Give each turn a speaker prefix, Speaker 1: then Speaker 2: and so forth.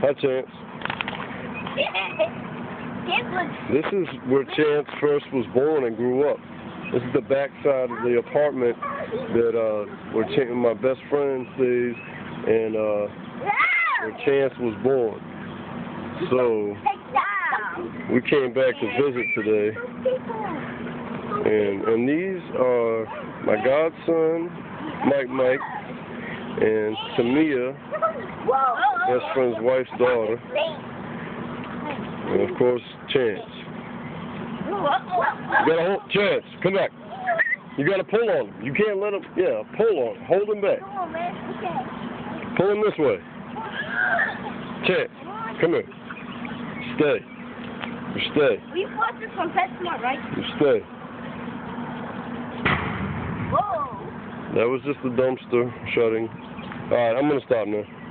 Speaker 1: Hi, Chance. This is where Chance first was born and grew up. This is the back side of the apartment that where my best friend stays, and where Chance was born. So we came back to visit today, and these are my godson, Mike, and Tamia, best friend's wife's daughter, and of course Chance. You gotta hold Chance. Come back. You gotta pull on him. You can't let him. Yeah, pull on him. Hold him back. Pull him this way. Chance, come here. Stay. You stay.
Speaker 2: We bought this from PetSmart, right?
Speaker 1: You stay.
Speaker 2: Whoa.
Speaker 1: That was just the dumpster shutting. All right, I'm gonna stop now.